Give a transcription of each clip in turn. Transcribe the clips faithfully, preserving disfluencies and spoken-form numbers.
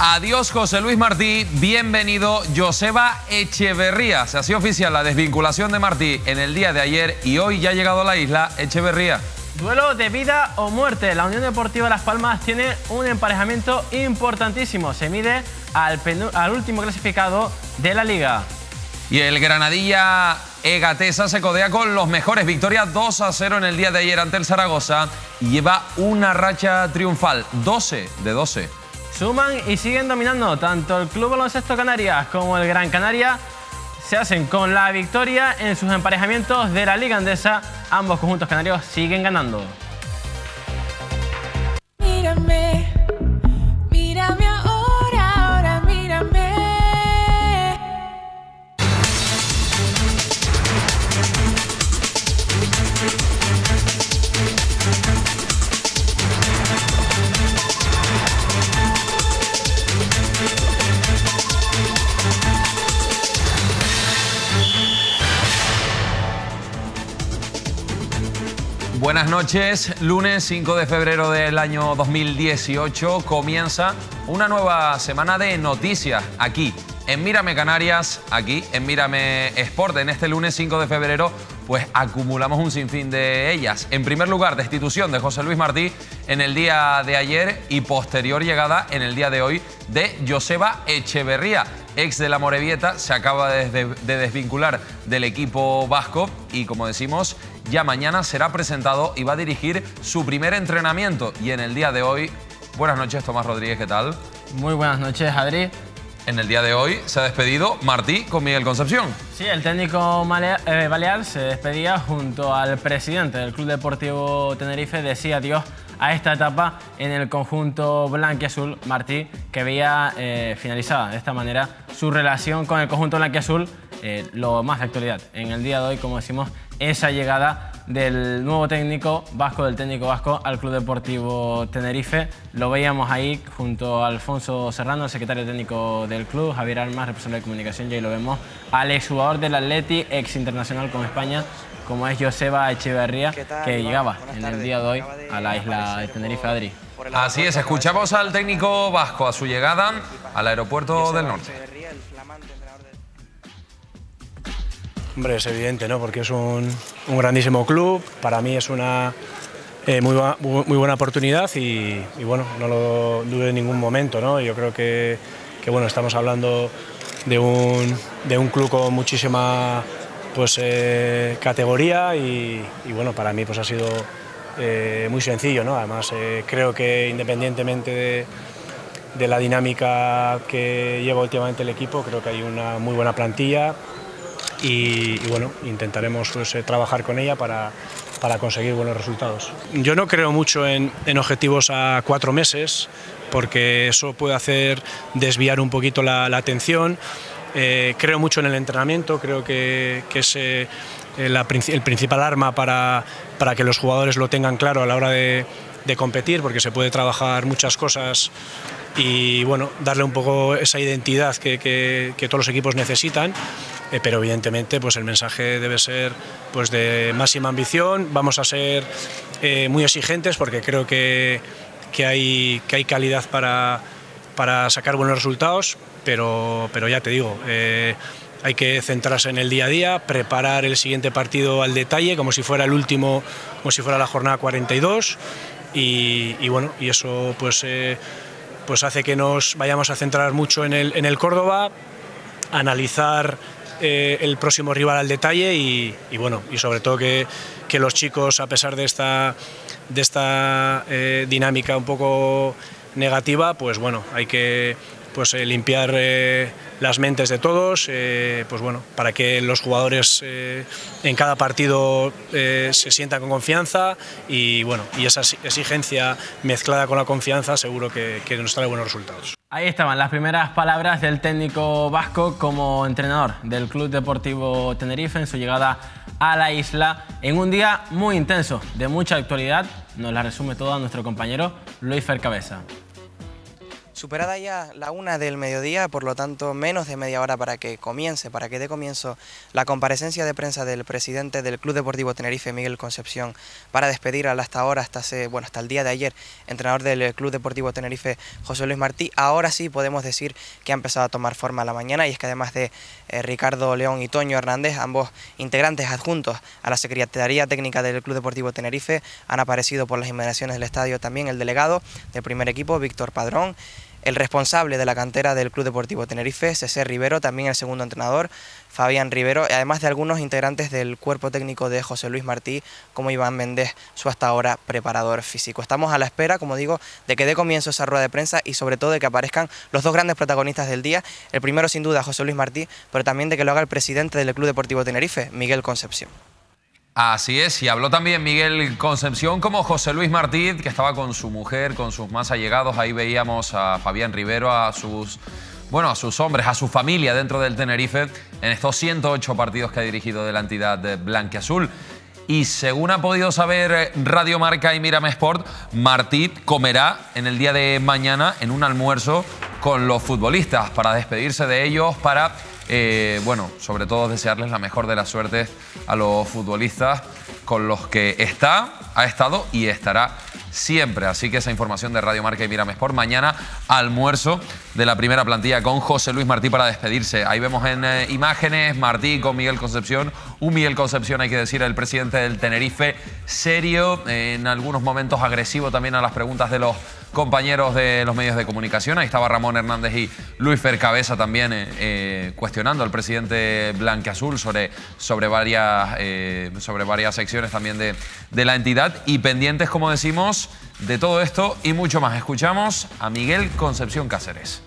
Adiós, José Luis Martí. Bienvenido, Joseba Echeverría. Se hacía oficial la desvinculación de Martí en el día de ayer y hoy ya ha llegado a la isla Echeverría. Duelo de vida o muerte. La Unión Deportiva Las Palmas tiene un emparejamiento importantísimo. Se mide al, al último clasificado de la Liga. Y el Granadilla Egatesa se codea con los mejores. Victoria dos a cero en el día de ayer ante el Zaragoza y lleva una racha triunfal, doce de doce. Suman y siguen dominando. Tanto el Club Baloncesto Canarias como el Gran Canaria se hacen con la victoria en sus emparejamientos de la Liga Endesa. Ambos conjuntos canarios siguen ganando. Mírame, mírame ahora, ahora mírame. Buenas noches, lunes cinco de febrero del año dos mil dieciocho comienza una nueva semana de noticias aquí en Mírame Canarias, aquí en Mírame Sport. En este lunes cinco de febrero pues acumulamos un sinfín de ellas. En primer lugar, destitución de José Luis Martí en el día de ayer y posterior llegada en el día de hoy de Joseba Echeverría, ex de la Morevieta. Se acaba de, de, de desvincular del equipo vasco y, como decimos, ya mañana será presentado y va a dirigir su primer entrenamiento. Y en el día de hoy, buenas noches, Tomás Rodríguez, ¿qué tal? Muy buenas noches, Adri. En el día de hoy se ha despedido Martí con Miguel Concepción. Sí, el técnico balear se despedía junto al presidente del Club Deportivo Tenerife. Decía adiós a esta etapa en el conjunto blanquiazul. Martí, que veía eh, finalizada de esta manera su relación con el conjunto blanquiazul, eh, lo más de actualidad. En el día de hoy, como decimos, esa llegada del nuevo técnico vasco, del técnico vasco al Club Deportivo Tenerife. Lo veíamos ahí junto a Alfonso Serrano, el secretario técnico del club, Javier Armas, responsable de comunicación, y ahí lo vemos al exjugador del Atleti, ex internacional con España, como es Joseba Echeverría, que llegaba en el día de hoy a la isla de Tenerife. Adri. Así es, escuchamos al técnico vasco a su llegada al aeropuerto del norte. Hombre, es evidente, ¿no? Porque es un, un grandísimo club. Para mí es una eh, muy, muy buena oportunidad y, y bueno, no lo dudo en ningún momento, ¿no? Yo creo que, que bueno, estamos hablando de un, de un club con muchísima pues, eh, categoría y, y bueno, para mí pues, ha sido eh, muy sencillo, ¿no? Además, eh, creo que independientemente de, de la dinámica que lleva últimamente el equipo, creo que hay una muy buena plantilla. Y, y bueno, intentaremos pues, eh, trabajar con ella para, para conseguir buenos resultados. Yo no creo mucho en, en objetivos a cuatro meses, porque eso puede hacer desviar un poquito la, la atención. Eh, creo mucho en el entrenamiento, creo que, que es eh, la, el principal arma para, para que los jugadores lo tengan claro a la hora de, de competir, porque se puede trabajar muchas cosas y bueno, darle un poco esa identidad que, que, que todos los equipos necesitan. Eh, pero evidentemente pues el mensaje debe ser pues de máxima ambición. Vamos a ser eh, muy exigentes porque creo que, que, hay, que hay calidad para, para sacar buenos resultados, pero, pero ya te digo, eh, hay que centrarse en el día a día, preparar el siguiente partido al detalle como si fuera el último, como si fuera la jornada cuarenta y dos y, y bueno, y eso pues, eh, pues hace que nos vayamos a centrar mucho en el, en el Córdoba, analizar Eh, el próximo rival al detalle y, y bueno, y sobre todo que, que los chicos, a pesar de esta, de esta eh, dinámica un poco negativa, pues bueno, hay que pues, eh, limpiar eh, las mentes de todos, eh, pues bueno, para que los jugadores eh, en cada partido eh, se sientan con confianza y bueno, y esa exigencia mezclada con la confianza seguro que, que nos trae buenos resultados. Ahí estaban las primeras palabras del técnico vasco como entrenador del Club Deportivo Tenerife en su llegada a la isla en un día muy intenso, de mucha actualidad. Nos la resume toda nuestro compañero Luis Fer Cabeza. Superada ya la una del mediodía, por lo tanto menos de media hora para que comience, para que dé comienzo la comparecencia de prensa del presidente del Club Deportivo Tenerife, Miguel Concepción, para despedir al hasta ahora, hasta hace, bueno, hasta el día de ayer, entrenador del Club Deportivo Tenerife, José Luis Martí. Ahora sí podemos decir que ha empezado a tomar forma la mañana, y es que además de eh, Ricardo León y Toño Hernández, ambos integrantes adjuntos a la Secretaría Técnica del Club Deportivo Tenerife, han aparecido por las inmediaciones del estadio también el delegado del primer equipo, Víctor Padrón, el responsable de la cantera del Club Deportivo Tenerife, César Rivero, también el segundo entrenador, Fabián Rivero, además de algunos integrantes del cuerpo técnico de José Luis Martí, como Iván Méndez, su hasta ahora preparador físico. Estamos a la espera, como digo, de que dé comienzo esa rueda de prensa y sobre todo de que aparezcan los dos grandes protagonistas del día, el primero sin duda José Luis Martí, pero también de que lo haga el presidente del Club Deportivo Tenerife, Miguel Concepción. Así es, y habló también Miguel Concepción como José Luis Martí, que estaba con su mujer, con sus más allegados. Ahí veíamos a Fabián Rivero, a sus, bueno, a sus hombres, a su familia dentro del Tenerife en estos ciento ocho partidos que ha dirigido de la entidad blanquiazul. Y según ha podido saber Radio Marca y Mírame Sport, Martí comerá en el día de mañana en un almuerzo con los futbolistas para despedirse de ellos, para... Eh, bueno, sobre todo desearles la mejor de las suertes a los futbolistas con los que está, ha estado y estará siempre. Así que esa información de Radio Marca y Mírame Sport. Mañana almuerzo de la primera plantilla con José Luis Martí para despedirse. Ahí vemos en eh, imágenes Martí con Miguel Concepción. Un Miguel Concepción, hay que decir, el presidente del Tenerife, serio, eh, en algunos momentos agresivo también a las preguntas de los compañeros de los medios de comunicación. Ahí estaba Ramón Hernández y Luis Fercabeza también eh, eh, cuestionando al presidente blanquiazul sobre, sobre, varias, eh, sobre varias secciones también de, de la entidad, y pendientes, como decimos, de todo esto y mucho más. Escuchamos a Miguel Concepción Cáceres.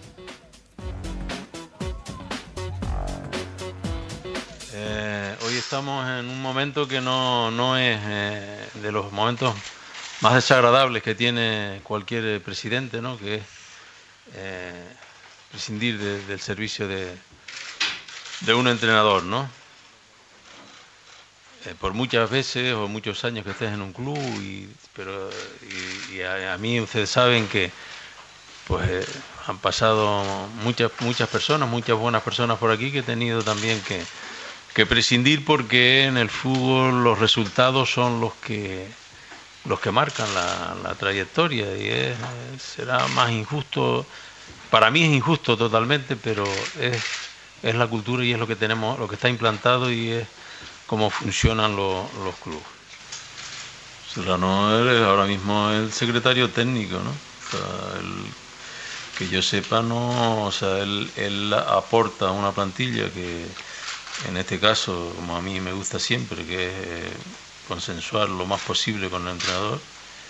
Eh, hoy estamos en un momento que no, no es eh, de los momentos más desagradables que tiene cualquier presidente, ¿no? Que es eh, prescindir de, del servicio de, de un entrenador, ¿no? Eh, por muchas veces o muchos años que estés en un club, y, pero y, y a, a mí ustedes saben que pues eh, han pasado muchas, muchas personas, muchas buenas personas por aquí, que he tenido también que, que prescindir, porque en el fútbol los resultados son los que... los que marcan la, la trayectoria, y es, será más injusto, para mí es injusto totalmente, pero es, es la cultura y es lo que tenemos, lo que está implantado, y es cómo funcionan los, los clubes. Serrano es ahora mismo el secretario técnico, ¿no? O sea, él, que yo sepa, no, o sea, él, él aporta una plantilla que, en este caso, como a mí me gusta siempre, que es eh, consensuar lo más posible con el entrenador,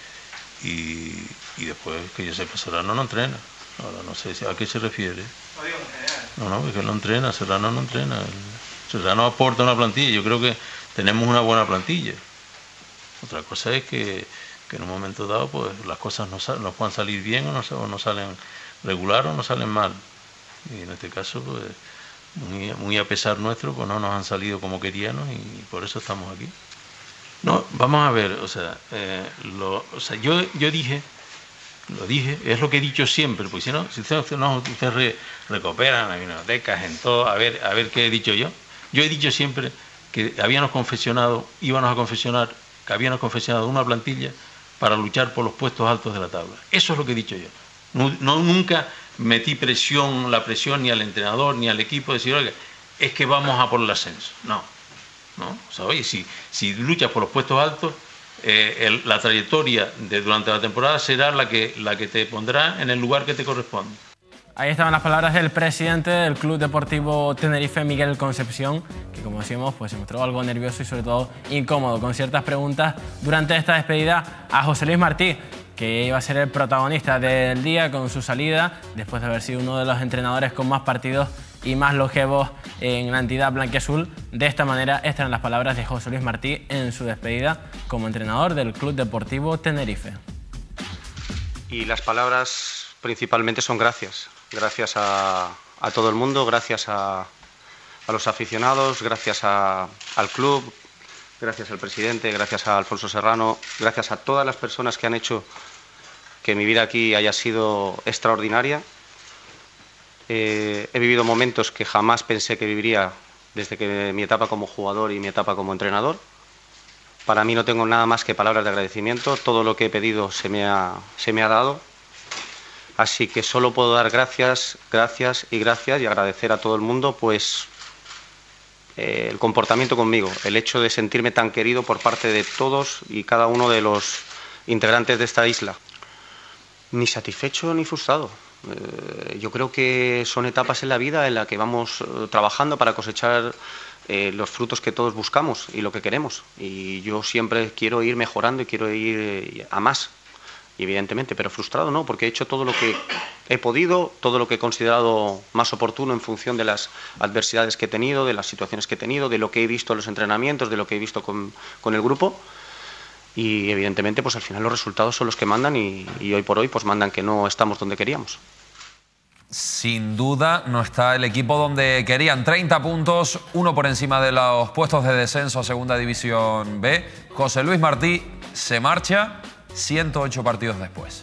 y, y después, que yo sepa, Serrano no entrena. Ahora no sé a qué se refiere. No, no, porque no entrena, Serrano no entrena. Serrano aporta una plantilla. Yo creo que tenemos una buena plantilla. Otra cosa es que, que en un momento dado pues las cosas no, no puedan salir bien, o no, o no salen regular o no salen mal. Y en este caso, pues muy, muy a pesar nuestro, pues no nos han salido como queríamos, y por eso estamos aquí. No, vamos a ver, o sea, eh, lo, o sea yo, yo dije, lo dije, es lo que he dicho siempre, porque si no, si ustedes no, ustedes re, recuperan las bibliotecas, en todo, a ver, a ver qué he dicho yo. Yo he dicho siempre que habíamos confeccionado, íbamos a confeccionar, que habíamos confeccionado una plantilla para luchar por los puestos altos de la tabla. Eso es lo que he dicho yo. No, no nunca metí presión, la presión ni al entrenador ni al equipo, decir, oiga, es que vamos a por el ascenso. No. ¿No? O sea, oye, si, si luchas por los puestos altos, eh, el, la trayectoria de, durante la temporada será la que, la que te pondrá en el lugar que te corresponde. Ahí estaban las palabras del presidente del Club Deportivo Tenerife, Miguel Concepción, que, como decíamos, pues se mostró algo nervioso y sobre todo incómodo con ciertas preguntas durante esta despedida a José Luis Martí, que iba a ser el protagonista del día con su salida, después de haber sido uno de los entrenadores con más partidos y más longevos en la entidad blanquiazul. De esta manera, estas eran las palabras de José Luis Martí en su despedida como entrenador del Club Deportivo Tenerife. Y las palabras principalmente son gracias. Gracias a, a todo el mundo, gracias a, a los aficionados, gracias a, al club, gracias al presidente, gracias a Alfonso Serrano, gracias a todas las personas que han hecho que mi vida aquí haya sido extraordinaria, Eh, he vivido momentos que jamás pensé que viviría desde que mi etapa como jugador y mi etapa como entrenador. Para mí no tengo nada más que palabras de agradecimiento. Todo lo que he pedido se me ha, se me ha dado. Así que solo puedo dar gracias, gracias y gracias y agradecer a todo el mundo pues eh, el comportamiento conmigo, el hecho de sentirme tan querido por parte de todos y cada uno de los integrantes de esta isla. Ni satisfecho ni frustrado. Eh, yo creo que son etapas en la vida en las que vamos eh, trabajando para cosechar eh, los frutos que todos buscamos y lo que queremos. Y yo siempre quiero ir mejorando y quiero ir eh, a más, evidentemente, pero frustrado no, porque he hecho todo lo que he podido, todo lo que he considerado más oportuno en función de las adversidades que he tenido, de las situaciones que he tenido, de lo que he visto en los entrenamientos, de lo que he visto con, con el grupo. Y evidentemente pues al final los resultados son los que mandan y, y hoy por hoy pues mandan que no estamos donde queríamos. Sin duda no está el equipo donde querían. treinta puntos, uno por encima de los puestos de descenso a Segunda División B. José Luis Martí se marcha ciento ocho partidos después.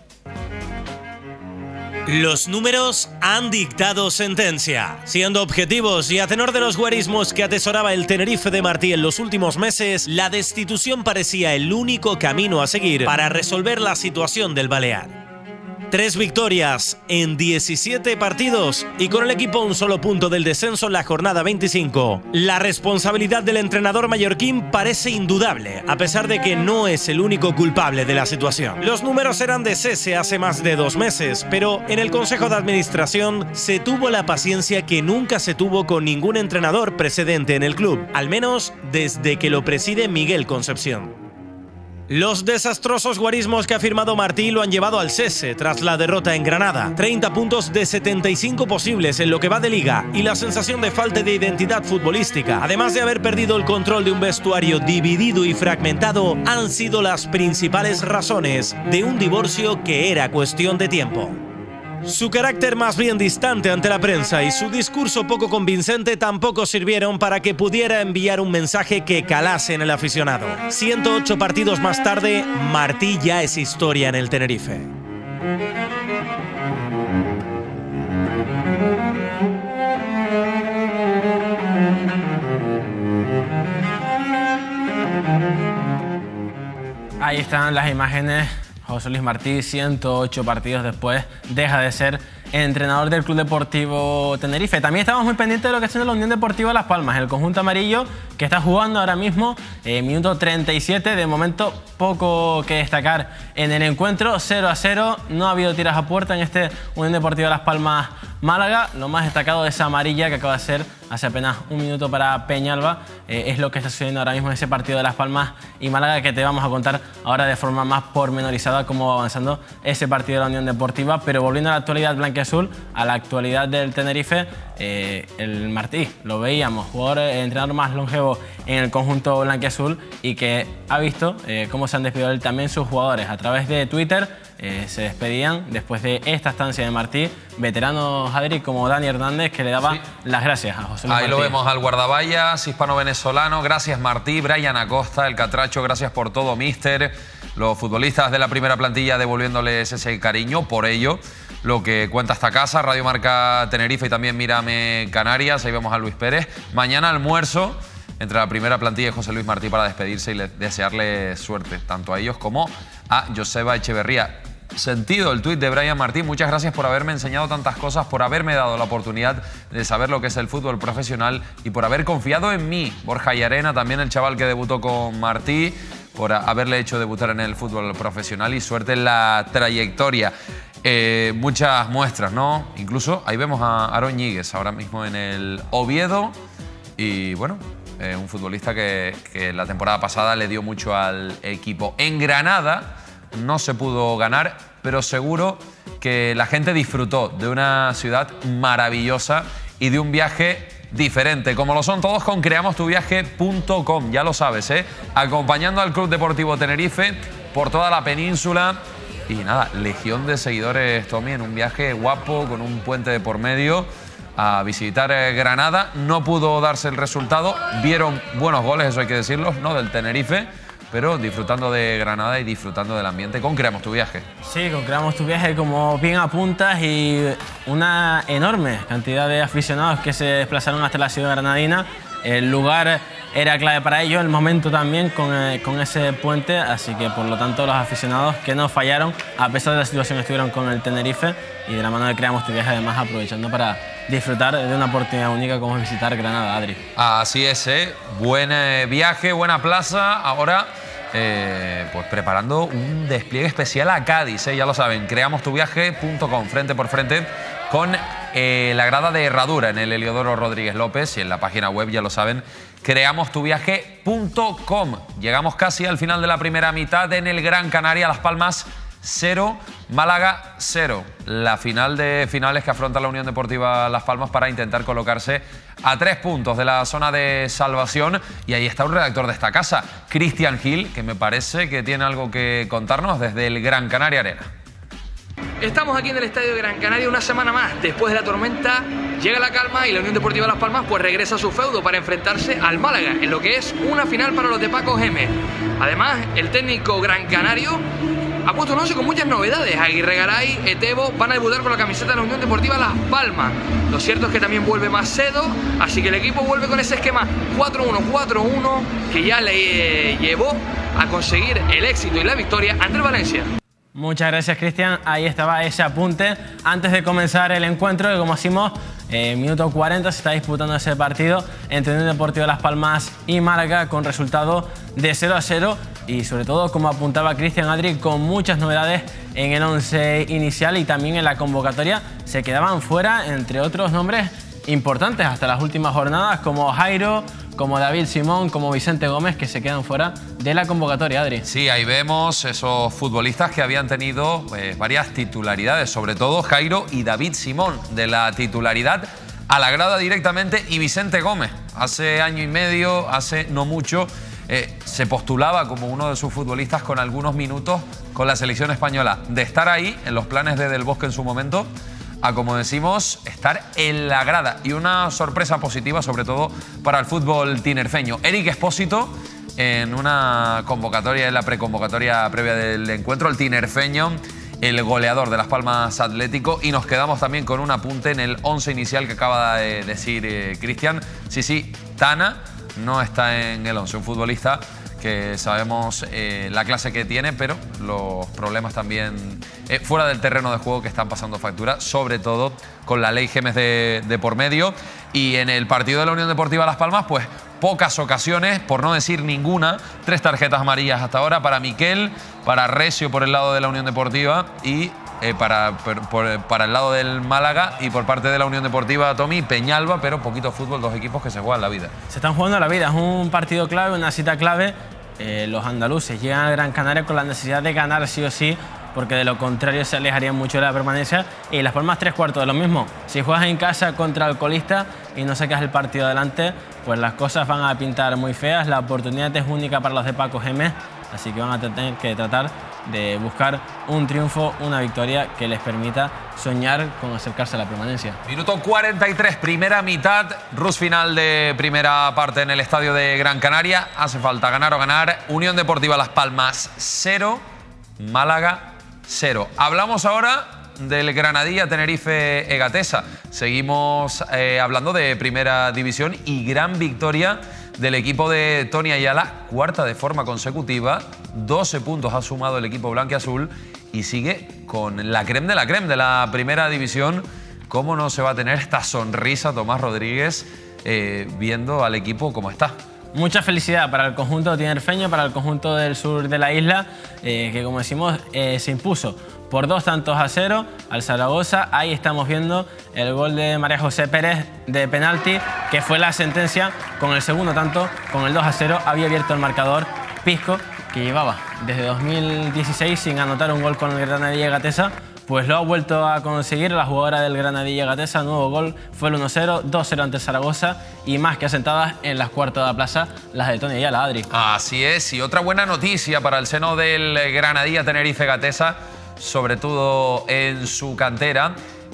Los números han dictado sentencia. Siendo objetivos y a tenor de los guarismos que atesoraba el Tenerife de Martí en los últimos meses, la destitución parecía el único camino a seguir para resolver la situación del Balear. Tres victorias en diecisiete partidos y con el equipo un solo punto del descenso en la jornada veinticinco. La responsabilidad del entrenador mallorquín parece indudable, a pesar de que no es el único culpable de la situación. Los números eran de cese hace más de dos meses, pero en el Consejo de Administración se tuvo la paciencia que nunca se tuvo con ningún entrenador precedente en el club, al menos desde que lo preside Miguel Concepción. Los desastrosos guarismos que ha firmado Martí lo han llevado al cese tras la derrota en Granada. treinta puntos de setenta y cinco posibles en lo que va de liga y la sensación de falta de identidad futbolística, además de haber perdido el control de un vestuario dividido y fragmentado, han sido las principales razones de un divorcio que era cuestión de tiempo. Su carácter más bien distante ante la prensa y su discurso poco convincente tampoco sirvieron para que pudiera enviar un mensaje que calase en el aficionado. ciento ocho partidos más tarde, Martí ya es historia en el Tenerife. Ahí están las imágenes. José Luis Martí, ciento ocho partidos después, deja de ser entrenador del Club Deportivo Tenerife. También estamos muy pendientes de lo que está haciendo la Unión Deportiva Las Palmas, el conjunto amarillo que está jugando ahora mismo, eh, minuto treinta y siete, de momento poco que destacar en el encuentro, cero a cero, no ha habido tiras a puerta en este Unión Deportiva Las Palmas Málaga. Lo más destacado de esa amarilla que acaba de ser hace apenas un minuto para Peñalba, eh, es lo que está sucediendo ahora mismo en ese partido de Las Palmas y Málaga, que te vamos a contar ahora de forma más pormenorizada cómo va avanzando ese partido de la Unión Deportiva. Pero volviendo a la actualidad blanquiazul, a la actualidad del Tenerife, eh, el Martí, lo veíamos, jugador, eh, entrenador más longevo en el conjunto blanquiazul y que ha visto eh, cómo se han despedido él también sus jugadores. A través de Twitter eh, se despedían después de esta estancia de Martí veteranos, Adri, como Dani Hernández, que le daba sí. las gracias a José Luis Ahí Martí. Lo vemos al guardaballas hispano-venezolano. Gracias Martí, Brian Acosta, el Catracho, gracias por todo, mister. Los futbolistas de la primera plantilla devolviéndoles ese cariño, por ello lo que cuenta esta casa, Radio Marca Tenerife y también Mírame Canarias. Ahí vemos a Luis Pérez. Mañana almuerzo entre la primera plantilla y José Luis Martí para despedirse y desearle suerte, tanto a ellos como a Joseba Echeverría. Sentido el tuit de Brian Martí. Muchas gracias por haberme enseñado tantas cosas, por haberme dado la oportunidad de saber lo que es el fútbol profesional y por haber confiado en mí. Borja Llarena, también el chaval que debutó con Martí, por haberle hecho debutar en el fútbol profesional y suerte en la trayectoria. Eh, muchas muestras, ¿no? Incluso ahí vemos a Aaron Ñíguez ahora mismo en el Oviedo y bueno, eh, un futbolista que, que la temporada pasada le dio mucho al equipo. En Granada no se pudo ganar, pero seguro que la gente disfrutó de una ciudad maravillosa y de un viaje diferente, como lo son todos con creamos tu viaje punto com, ya lo sabes, ¿eh? Acompañando al Club Deportivo Tenerife por toda la península y nada, legión de seguidores, Tommy, en un viaje guapo, con un puente de por medio, a visitar Granada. No pudo darse el resultado, vieron buenos goles, eso hay que decirlo, ¿no?, del Tenerife, pero disfrutando de Granada y disfrutando del ambiente con Creamos tu Viaje. Sí, con Creamos tu Viaje, como bien apuntas, y una enorme cantidad de aficionados que se desplazaron hasta la ciudad granadina. El lugar era clave para ellos, el momento también con, eh, con ese puente, así que por lo tanto los aficionados que no fallaron, a pesar de la situación, estuvieron con el Tenerife y de la mano de Creamos tu Viaje, además aprovechando para disfrutar de una oportunidad única como es visitar Granada, Adri. Así es, ¿eh? Buen eh, viaje, buena plaza. Ahora, eh, pues preparando un despliegue especial a Cádiz, ¿eh? Ya lo saben, creamos tu viaje punto com, frente por frente con eh, la grada de Herradura en el Heliodoro Rodríguez López, y en la página web, ya lo saben, creamos tu viaje punto com. Llegamos casi al final de la primera mitad en el Gran Canaria, Las Palmas cero, Málaga cero. La final de finales que afronta la Unión Deportiva Las Palmas para intentar colocarse a tres puntos de la zona de salvación. Y ahí está un redactor de esta casa, Cristian Gil, que me parece que tiene algo que contarnos desde el Gran Canaria Arena. Estamos aquí en el Estadio de Gran Canaria una semana más. Después de la tormenta llega la calma y la Unión Deportiva Las Palmas pues regresa a su feudo para enfrentarse al Málaga en lo que es una final para los de Paco Gémez. Además, el técnico gran canario ha puesto un once con muchas novedades. Aguirre Garay, Etebo van a debutar con la camiseta de la Unión Deportiva Las Palmas. Lo cierto es que también vuelve Macedo, así que el equipo vuelve con ese esquema cuatro uno cuatro uno que ya le eh, llevó a conseguir el éxito y la victoria ante el Valencia. Muchas gracias, Cristian. Ahí estaba ese apunte antes de comenzar el encuentro, que como decimos, en minuto cuarenta se está disputando ese partido entre Unión Deportiva Las Palmas y Málaga con resultado de cero a cero y sobre todo, como apuntaba Cristian, Adri, con muchas novedades en el once inicial y también en la convocatoria. Se quedaban fuera, entre otros nombres importantes hasta las últimas jornadas, como Jairo, como David Simón, como Vicente Gómez, que se quedan fuera de la convocatoria, Adri. Sí, ahí vemos esos futbolistas que habían tenido eh, varias titularidades, sobre todo Jairo y David Simón, de la titularidad a la grada directamente, y Vicente Gómez. Hace año y medio, hace no mucho, eh, se postulaba como uno de sus futbolistas con algunos minutos con la selección española. De estar ahí, en los planes de Del Bosque en su momento, a, como decimos, estar en la grada. Y una sorpresa positiva, sobre todo para el fútbol tinerfeño. Eric Espósito, en una convocatoria, en la preconvocatoria previa del encuentro, el tinerfeño, el goleador de Las Palmas Atlético. Y nos quedamos también con un apunte en el once inicial que acaba de decir eh, Cristian. Sí, sí, Tana no está en el once, un futbolista que sabemos eh, la clase que tiene, pero los problemas también eh, fuera del terreno de juego que están pasando factura, sobre todo con la ley Gémez de, de por medio. Y en el partido de la Unión Deportiva Las Palmas, pues pocas ocasiones, por no decir ninguna. Tres tarjetas amarillas hasta ahora para Miquel, para Recio por el lado de la Unión Deportiva y eh, para, por, por, para el lado del Málaga, y por parte de la Unión Deportiva Tommy Peñalba, pero poquito fútbol, dos equipos que se juegan la vida. Se están jugando la vida, es un partido clave, una cita clave. Eh, los andaluces llegan al Gran Canaria con la necesidad de ganar sí o sí, porque de lo contrario se alejarían mucho de la permanencia. Y Las Palmas tres cuartos de lo mismo. Si juegas en casa contra el colista y no sacas el partido adelante, pues las cosas van a pintar muy feas. La oportunidad es única para los de Paco Gémez, así que van a tener que tratar de buscar un triunfo, una victoria que les permita soñar con acercarse a la permanencia. Minuto cuarenta y tres, primera mitad, rush final de primera parte en el estadio de Gran Canaria. Hace falta ganar o ganar. Unión Deportiva Las Palmas cero, Málaga cero. Hablamos ahora del Granadilla Tenerife Egatesa. Seguimos eh, hablando de primera división y gran victoria del equipo de Tony Ayala, cuarta de forma consecutiva, doce puntos ha sumado el equipo blanquiazul y sigue con la creme de la creme de la primera división. ¿Cómo no se va a tener esta sonrisa Tomás Rodríguez eh, viendo al equipo como está? Mucha felicidad para el conjunto tinerfeño, para el conjunto del sur de la isla, eh, que como decimos eh, se impuso por dos tantos a cero al Zaragoza. Ahí estamos viendo el gol de María José Pérez de penalti, que fue la sentencia. Con el segundo tanto, con el dos a cero, había abierto el marcador Pisco, que llevaba desde dos mil dieciséis sin anotar un gol con el Granadilla Egatesa. Pues lo ha vuelto a conseguir la jugadora del Granadilla Egatesa. Nuevo gol, fue el uno cero, dos cero ante Zaragoza, y más que asentadas en las cuartas de la plaza las de Tony Ayala, Adri. Así es, y otra buena noticia para el seno del Granadilla Tenerife Egatesa, sobre todo en su cantera,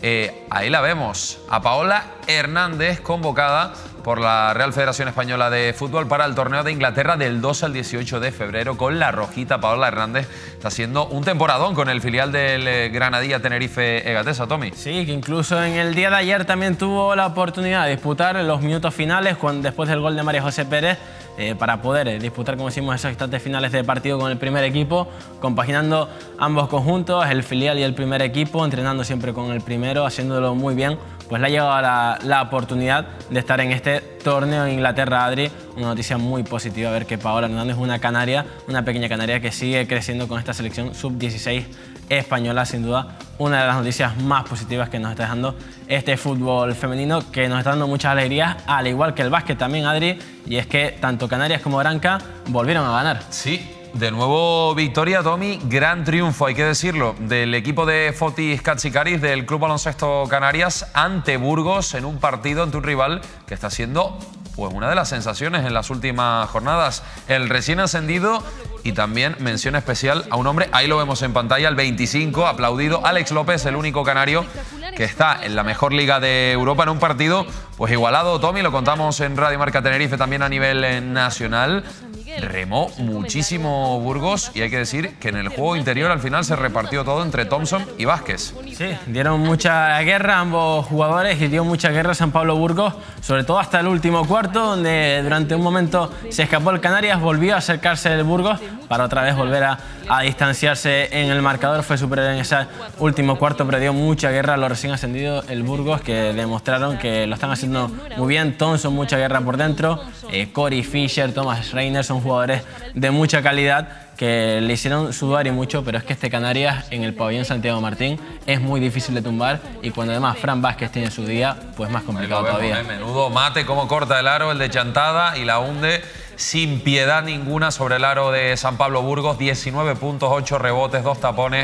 Eh, ahí la vemos, a Paola Hernández, convocada por la Real Federación Española de Fútbol para el torneo de Inglaterra del dos al dieciocho de febrero con la rojita. Paola Hernández está haciendo un temporadón con el filial del Granadilla Tenerife Egatesa, Tommy. Sí, que incluso en el día de ayer también tuvo la oportunidad de disputar los minutos finales cuando, después del gol de María José Pérez, eh, para poder eh, disputar, como decimos, esos instantes finales de partido con el primer equipo, compaginando ambos conjuntos, el filial y el primer equipo, entrenando siempre con el primero, haciéndolo muy bien. Pues le ha llegado la, la oportunidad de estar en este torneo en Inglaterra, Adri. Una noticia muy positiva, ver que Paola Hernández es una canaria, una pequeña canaria que sigue creciendo con esta selección sub dieciséis española. Sin duda, una de las noticias más positivas que nos está dejando este fútbol femenino, que nos está dando muchas alegrías, al igual que el básquet también, Adri. Y es que tanto Canarias como Granca volvieron a ganar. Sí. De nuevo victoria, Tommy, gran triunfo, hay que decirlo, del equipo de Fotis Katsikaris del Club Baloncesto Canarias ante Burgos en un partido ante un rival que está siendo pues una de las sensaciones en las últimas jornadas. El recién ascendido y también mención especial a un hombre, ahí lo vemos en pantalla, el veinticinco, aplaudido, Alex López, el único canario que está en la mejor liga de Europa en un partido pues igualado, Tommy, lo contamos en Radio Marca Tenerife también a nivel nacional. Remó muchísimo Burgos y hay que decir que en el juego interior al final se repartió todo entre Thompson y Vázquez. Sí, dieron mucha guerra ambos jugadores y dio mucha guerra San Pablo Burgos, sobre todo hasta el último cuarto, donde durante un momento se escapó el Canarias, volvió a acercarse el Burgos para otra vez volver a, a distanciarse en el marcador. Fue superior en ese último cuarto, pero dio mucha guerra a los recién ascendidos, el Burgos, que demostraron que lo están haciendo muy bien. Thompson, mucha guerra por dentro, eh, Corey Fisher, Thomas Reiner, son jugadores de mucha calidad que le hicieron sudar y mucho, pero es que este Canarias en el pabellón Santiago Martín es muy difícil de tumbar y cuando además Fran Vázquez tiene su día, pues más complicado vemos, todavía. Eh, menudo mate, cómo corta el aro el de Chantada y la hunde sin piedad ninguna sobre el aro de San Pablo Burgos. diecinueve puntos, ocho rebotes, dos tapones,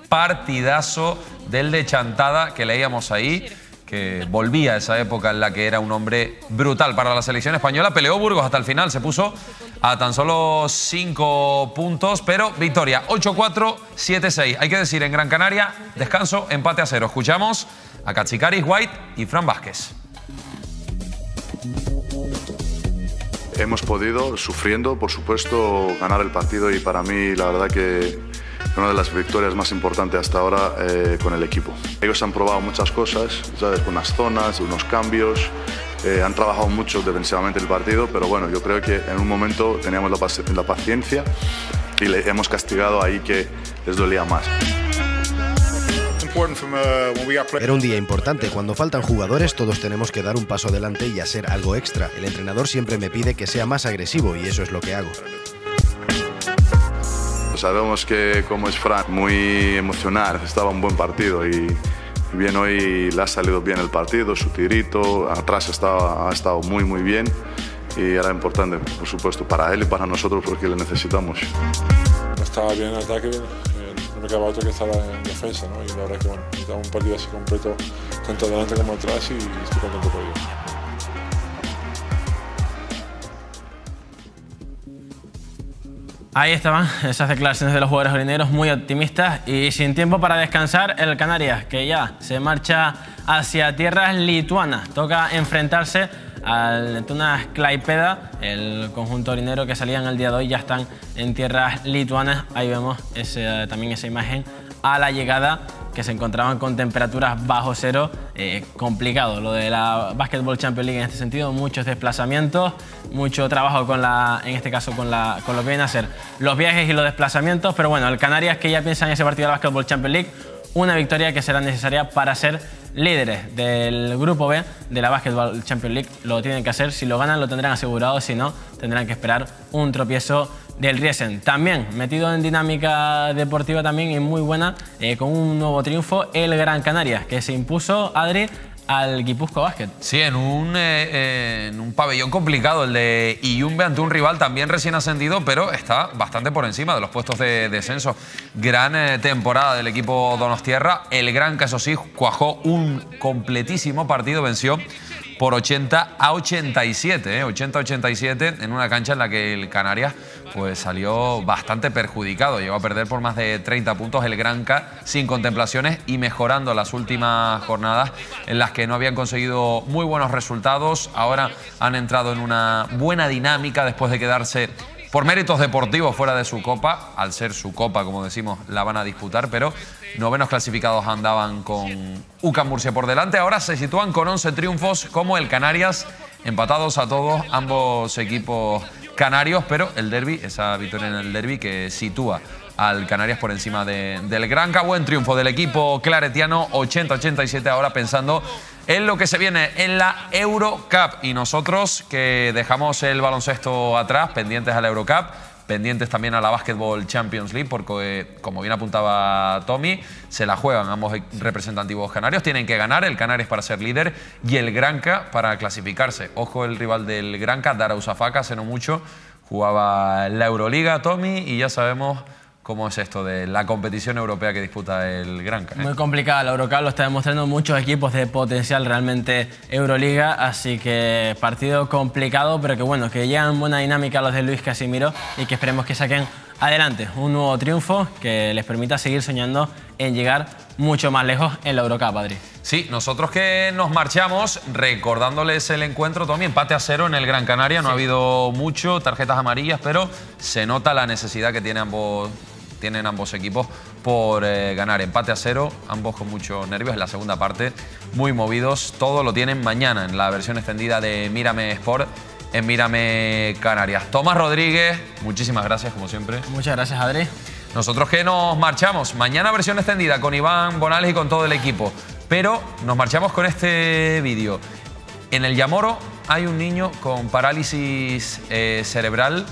partidazo del de Chantada que leíamos ahí, que volvía a esa época en la que era un hombre brutal para la selección española. Peleó Burgos hasta el final, se puso a tan solo cinco puntos, pero victoria, ocho cuatro, siete seis. Hay que decir, en Gran Canaria, descanso, empate a cero. Escuchamos a Katsikaris, White y Fran Vázquez. Hemos podido, sufriendo, por supuesto, ganar el partido y para mí la verdad que una de las victorias más importantes hasta ahora eh, con el equipo. Ellos han probado muchas cosas, ¿sabes? Unas zonas, unos cambios, eh, han trabajado mucho defensivamente el partido, pero bueno, yo creo que en un momento teníamos la, paci la paciencia y le hemos castigado ahí que les dolía más. Era un día importante. Cuando faltan jugadores, todos tenemos que dar un paso adelante y hacer algo extra. El entrenador siempre me pide que sea más agresivo y eso es lo que hago. Sabemos que como es Fran, muy emocional, estaba un buen partido y bien hoy le ha salido bien el partido, su tirito, atrás estaba, ha estado muy muy bien y era importante, por supuesto, para él y para nosotros porque le necesitamos. Estaba bien en ataque, no me quedaba otro que estar en defensa, ¿no? Y la verdad es que bueno, necesitamos un partido así completo, tanto adelante como atrás y estoy contento por ello. Ahí estaban esas declaraciones de los jugadores orineros muy optimistas y sin tiempo para descansar el Canarias, que ya se marcha hacia tierras lituanas. Toca enfrentarse al Tunas Klaipėda, el conjunto orinero que salían el día de hoy, ya están en tierras lituanas. Ahí vemos ese, también esa imagen a la llegada, que se encontraban con temperaturas bajo cero. Eh, complicado lo de la Basketball Champions League en este sentido, muchos desplazamientos, mucho trabajo con la, en este caso con, la, con lo que vienen a ser los viajes y los desplazamientos, pero bueno, el Canarias que ya piensa en ese partido de la Basketball Champions League, una victoria que será necesaria para ser líderes del grupo B de la Basketball Champions League. Lo tienen que hacer, si lo ganan lo tendrán asegurado, si no tendrán que esperar un tropiezo del Riesen. También metido en dinámica deportiva también y muy buena, eh, con un nuevo triunfo, el Gran Canaria, que se impuso, Adri, al Guipúzcoa Basket. Sí, en un, eh, en un pabellón complicado, el de Iyumbe, ante un rival también recién ascendido, pero está bastante por encima de los puestos de descenso. Gran eh, temporada del equipo donostiarra. El Gran, que eso sí, cuajó un completísimo partido, venció por ochenta a ochenta y siete, ¿eh? ochenta a ochenta y siete en una cancha en la que el Canarias pues salió bastante perjudicado. Llegó a perder por más de treinta puntos el Granca sin contemplaciones y mejorando las últimas jornadas en las que no habían conseguido muy buenos resultados. Ahora han entrado en una buena dinámica después de quedarse por méritos deportivos fuera de su copa. Al ser su copa, como decimos, la van a disputar, pero novenos clasificados andaban con U C A M Murcia por delante. Ahora se sitúan con once triunfos como el Canarias, empatados a todos ambos equipos canarios, pero el derbi, esa victoria en el derbi que sitúa al Canarias por encima de, del Granca. Buen triunfo del equipo claretiano, ochenta a ochenta y siete, ahora pensando en lo que se viene en la Eurocup. Y nosotros que dejamos el baloncesto atrás, pendientes a la Eurocup, pendientes también a la Basketball Champions League, porque, como bien apuntaba Tommy, se la juegan ambos representativos canarios. Tienen que ganar, el Canarias para ser líder y el Granca para clasificarse. Ojo, el rival del Granca, Darussafaka, hace no mucho jugaba en la Euroliga, Tommy, y ya sabemos cómo es esto de la competición europea que disputa el Granca, ¿eh? Muy complicada la Eurocup, lo está demostrando muchos equipos de potencial realmente Euroliga, así que partido complicado, pero que bueno, que llegan buena dinámica los de Luis Casimiro y que esperemos que saquen adelante un nuevo triunfo que les permita seguir soñando en llegar mucho más lejos en la Eurocup, Adri. Sí, nosotros que nos marchamos recordándoles el encuentro, Tommy, empate a cero en el Gran Canaria, no sí. ha habido mucho, tarjetas amarillas, pero se nota la necesidad que tiene ambos, tienen ambos equipos por eh, ganar. Empate a cero, ambos con muchos nervios en la segunda parte, muy movidos. Todo lo tienen mañana en la versión extendida de Mírame Sport en Mírame Canarias. Tomás Rodríguez, muchísimas gracias como siempre. Muchas gracias, Adri. Nosotros que nos marchamos, mañana versión extendida con Iván Bonales y con todo el equipo, pero nos marchamos con este vídeo. En el Yamoro hay un niño con parálisis eh, cerebral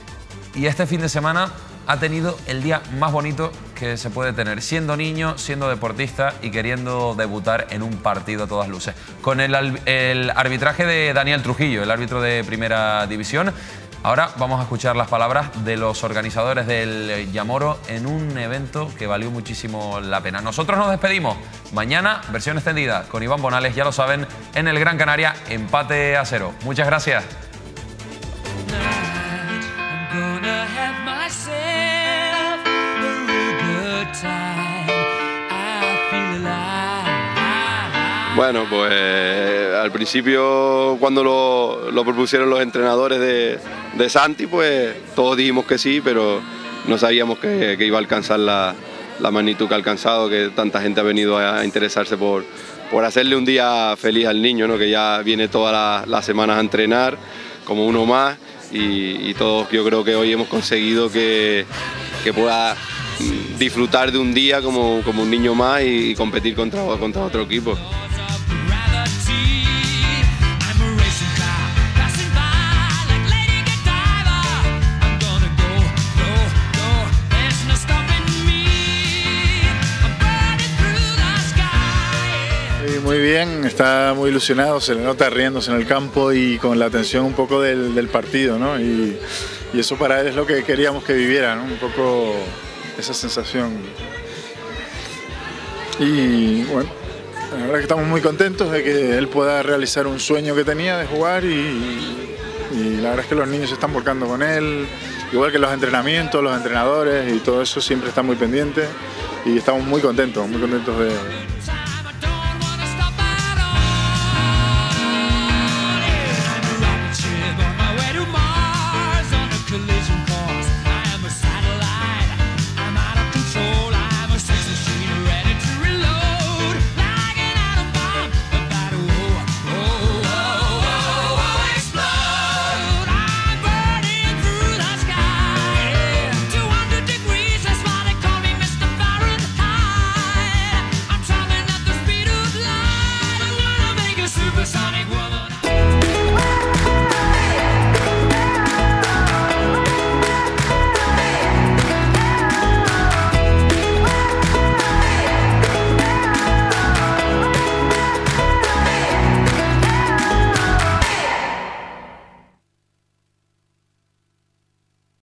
y este fin de semana ha tenido el día más bonito que se puede tener, siendo niño, siendo deportista y queriendo debutar en un partido a todas luces. Con el, el arbitraje de Daniel Trujillo, el árbitro de Primera División. Ahora vamos a escuchar las palabras de los organizadores del Yamoro en un evento que valió muchísimo la pena. Nosotros nos despedimos. Mañana, versión extendida con Iván Bonales, ya lo saben, en el Gran Canaria, empate a cero. Muchas gracias. Bueno, pues al principio cuando lo, lo propusieron los entrenadores de, de Santi, pues todos dijimos que sí, pero no sabíamos que, que iba a alcanzar la, la magnitud que ha alcanzado, que tanta gente ha venido a interesarse por, por hacerle un día feliz al niño, ¿no? Que ya viene todas las, las semanas a entrenar como uno más y, y todos yo creo que hoy hemos conseguido que, que pueda disfrutar de un día como, como un niño más y, y competir contra, contra otro equipo. Muy bien, está muy ilusionado, se le nota riéndose en el campo y con la tensión un poco del, del partido, ¿no? Y, y eso para él es lo que queríamos que viviera, ¿no? Un poco esa sensación. Y bueno, la verdad es que estamos muy contentos de que él pueda realizar un sueño que tenía de jugar y, y la verdad es que los niños se están volcando con él, igual que los entrenamientos, los entrenadores y todo eso siempre está muy pendiente y estamos muy contentos, muy contentos de